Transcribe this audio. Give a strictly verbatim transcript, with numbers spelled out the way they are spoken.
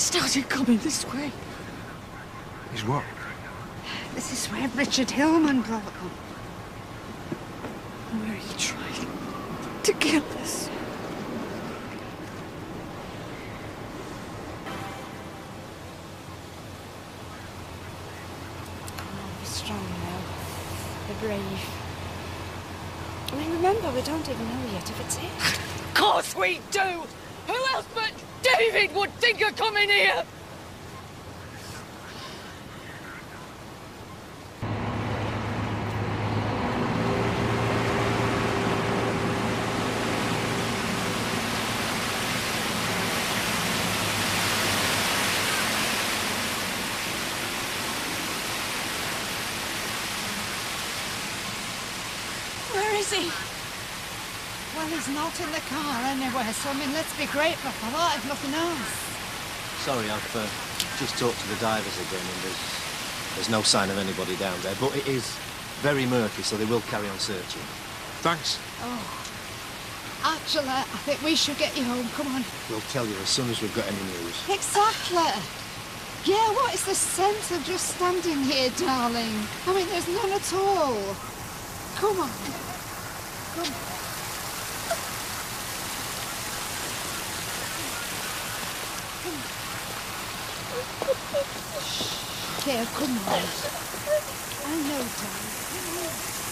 started coming this way. He's what? This is where Richard Hillman brought them. Where he tried to kill us. Be strong now. Be brave. I mean, remember, we don't even know yet if it's it. Of course we do! Who else but David would think of coming here? Where is he? Well, he's not in the car anywhere, so I mean, let's be grateful for that, if nothing else. Sorry, I've uh, just talked to the divers again, and there's, there's no sign of anybody down there, but it is very murky, so they will carry on searching. Thanks. Oh. Actually, I think we should get you home. Come on. We'll tell you as soon as we've got any news. Exactly. Yeah, what is the sense of just standing here, darling? I mean, there's none at all. Come on. Come on. Here, come on. I know, darling.